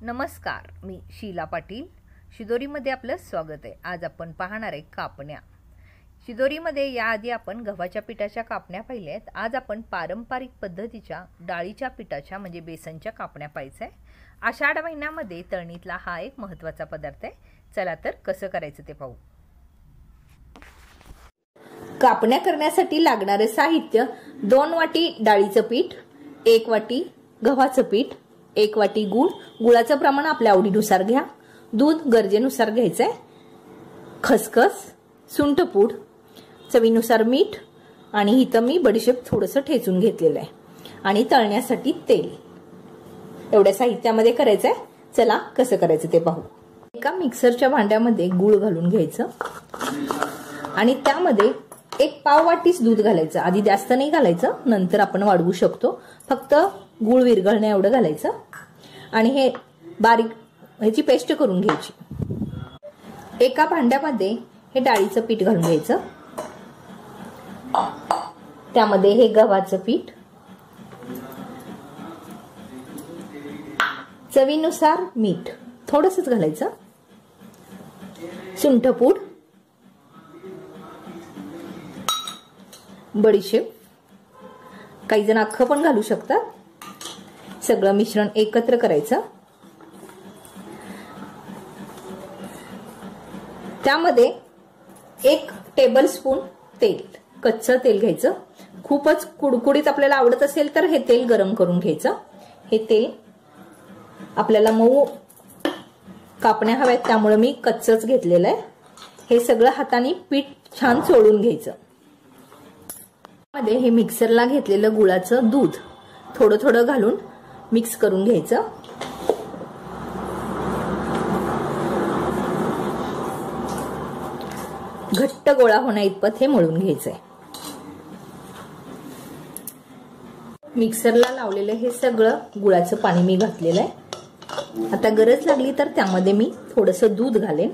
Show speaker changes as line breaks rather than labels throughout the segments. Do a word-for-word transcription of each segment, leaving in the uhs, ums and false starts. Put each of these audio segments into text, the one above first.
नमस्कार, मी शीला पाटील. शिदोरीमध्ये आपलं स्वागत आहे. आज आपण पाहणार आहे कापण्या. शिदोरीमध्ये याआधी आपण गव्हाच्या पिठाच्या कापण्या पाहिल्या आहेत. आज आपण पारंपरिक पद्धतीच्या डाळीच्या पिठाच्या म्हणजे बेसनच्या कापण्या पाहायच्या आहे. आषाढ महिन्यामध्ये तळणीतला हा एक महत्त्वाचा पदार्थ आहे. चला तर कसं करायचं ते पाहू. कापण्या करण्यासाठी लागणारे साहित्य: दोन वाटी डाळीचं पीठ, एक वाटी गव्हाचं पीठ, एक वाटी गूळ. गुळाचं प्रमाण आपल्या आवडीनुसार घ्या. दूध गरजेनुसार घ्यायचंय. खसखस, सुंठपूड, चवीनुसार मीठ आणि इथं मी बडीशेप थोडंसं ठेचून घेतलेलं आहे आणि तळण्यासाठी तेल. एवढ्या साहित्यामध्ये करायचंय. चला कसं करायचं ते पाहू. एका मिक्सरच्या भांड्यामध्ये गूळ घालून घ्यायचं आणि त्यामध्ये एक पाव वाटीच दूध घालायचं. आधी जास्त नाही घालायचं, नंतर आपण वाढवू शकतो. फक्त गूळ विरघळण्या एवढं घालायचं आणि हे बारीक ह्याची पेस्ट करून घ्यायची. एका भांड्यामध्ये हे डाळीचं पीठ घालून घ्यायचं. त्यामध्ये हे गव्हाचं पीठ, चवीनुसार मीठ थोडंसंच घालायचं, सुंठपूड, बडीशेप, काही जण अख्खं पण घालू शकतात. सगळं मिश्रण एकत्र करायचं. त्यामध्ये एक टेबल स्पून तेल, कच्चं तेल घ्यायचं. खूपच कुडकुडीत आपल्याला आवडत असेल तर हे तेल गरम करून घ्यायचं. हे तेल आपल्याला मऊ कापण्या हव्यात त्यामुळे मी कच्चंच घेतलेलं आहे. हे सगळं हाताने पीठ छान चोळून घ्यायचं. मध्ये हे मिक्सरला घेतलेलं गुळाचं दूध थोडं थोडं घालून मिक्स करून घ्यायचं. घट्ट गोळा होण्या इतपत हे मळून घ्यायचंय. मिक्सरला लावलेलं हे सगळं गुळाचं पाणी मी घातलेलं आहे. आता गरज लागली तर त्यामध्ये मी थोडंसं दूध घालेन.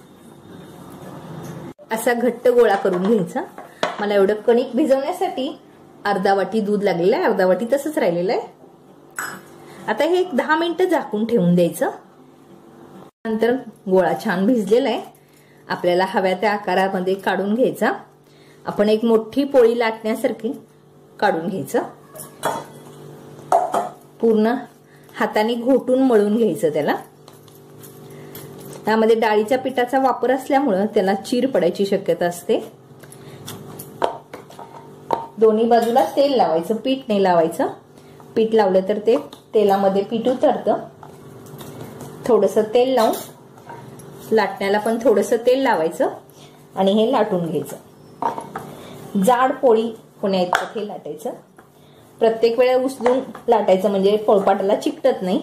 असा घट्ट गोळा करून घ्यायचा. मला एवढं कणिक भिजवण्यासाठी अर्धा वाटी दूध लागलेलं आहे, अर्धा वाटी तसंच राहिलेलं आहे. आता हे एक दहा मिनिटं झाकून ठेवून द्यायचं. नंतर गोळा छान भिजलेला आहे. आपल्याला हव्या त्या आकारामध्ये काढून घ्यायचा. आपण एक मोठी पोळी लाटण्यासारखी काढून घ्यायचं. पूर्ण हाताने घोटून मळून घ्यायचं त्याला. त्यामध्ये डाळीच्या पिठाचा वापर असल्यामुळं त्याला चीर पडायची शक्यता असते. दोन्ही बाजूला तेल लावायचं, पीठ नाही लावायचं. पीठ लावलं तर ते तेलामध्ये पीठ उतरतं. थोडंसं तेल लावून लाटण्याला पण थोडंसं तेल लावायचं आणि हे लाटून घ्यायचं. जाड पोळी होण्या इतपत हे लाटायचं. प्रत्येक वेळा उचलून लाटायचं म्हणजे पोळपाटाला चिकटत नाही.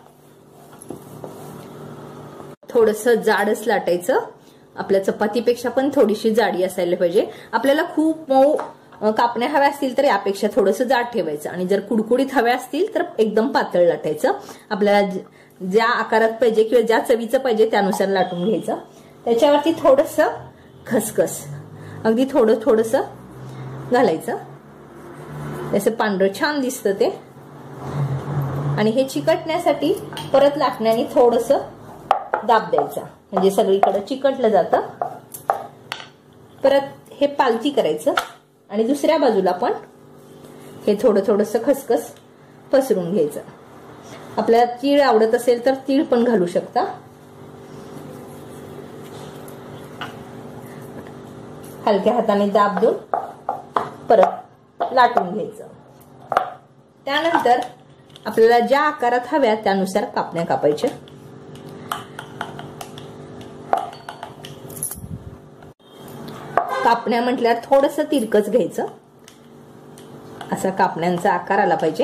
थोडंसं जाडच लाटायचं. आपल्या चपातीपेक्षा पण थोडीशी जाडी असायला पाहिजे. आपल्याला खूप मऊ कापण्या हव्या असतील तर यापेक्षा थोडंसं जाड ठेवायचं आणि जर कुडकुडीत हव्या असतील तर एकदम पातळ लाटायचं. आपल्याला ज्या आकारात पाहिजे किंवा ज्या चवीचं पाहिजे त्यानुसार लाटून घ्यायचं. त्याच्यावरती थोडंसं खसखस, अगदी थोडं थोडंसं घालायचं. त्याचं पांढरं छान दिसतं ते. आणि हे चिकटण्यासाठी परत लाटण्याने थोडंसं दाब द्यायचा म्हणजे सगळीकडे चिकटलं जातं. परत हे पालथी करायचं आणि दुसऱ्या बाजूला पण हे थोडं थोडंसं खसखस पसरून घ्यायचं. आपल्याला तीळ आवडत असेल तर तीळ पण घालू शकता. हलक्या हाताने दाब देऊन परत लाटून घ्यायचं. त्यानंतर आपल्याला ज्या आकारात हव्या त्यानुसार कापण्या कापायच्या. कापण्या म्हटल्यावर थोडंसं तिरकच घ्यायचं. असा कापण्यांचा आकार आला पाहिजे.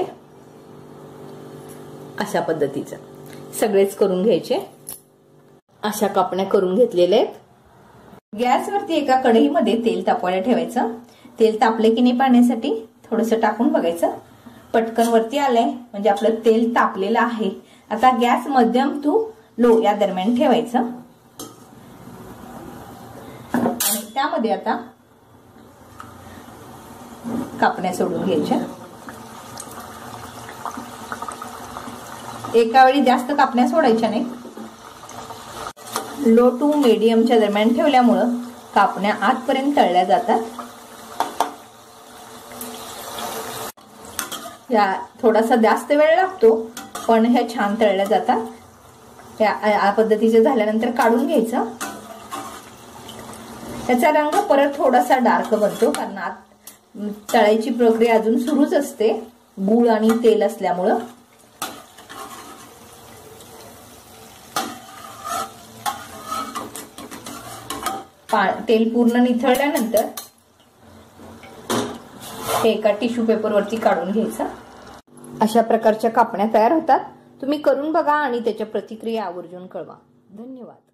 अशा पद्धतीचं सगळेच करून घ्यायचे. अशा कापण्या करून घेतलेल्या आहेत. गॅसवरती एका कढईमध्ये तेल तापवायला ठेवायचं. तेल तापले की नाही पाहण्यासाठी थोडंसं टाकून बघायचं. पटकन वरती आलंय म्हणजे आपलं तेल तापलेलं आहे. आता गॅस मध्यम टू लो या दरम्यान ठेवायचं आणि त्यामध्ये आता कापण्या सोडून घ्यायच्या. एका वेळी जास्त कापण्या सोडायच्या नाही. लो टू मीडियमच्या दरम्यान ठेवल्यामुळं कापण्या आतपर्यंत तळल्या जातात. या थोडासा जास्त वेळ लागतो पण ह्या छान तळल्या जातात. या पद्धतीचे झाल्यानंतर काढून घ्यायचं. त्याचा रंग परत थोडासा डार्क बनतो कारण आत तळायची प्रक्रिया अजून सुरूच असते गूळ आणि तेल असल्यामुळं. तेल पूर्ण निथळल्यानंतर हे एका टिश्यू पेपर वरती काढून घ्यायचं. अशा प्रकारच्या कापण्या तयार होतात. तुम्ही करून बघा आणि त्याच्या प्रतिक्रिया आवर्जून कळवा. धन्यवाद.